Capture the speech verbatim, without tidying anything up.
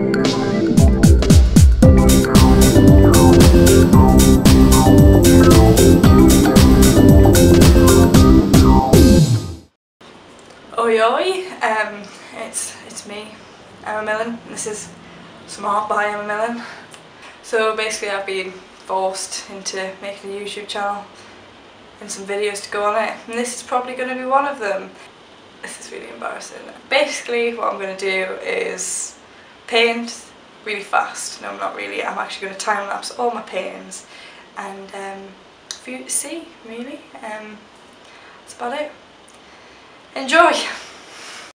Oi oi, um, it's, it's me, Emma Millen, and this is some art by Emma Millen. So basically I've been forced into making a YouTube channel and some videos to go on it, and this is probably going to be one of them. This is really embarrassing. Basically what I'm going to do is paint really fast. No, I'm not really, I'm actually going to time lapse all my paintings and um, for you to see, really. Um, that's about it. Enjoy!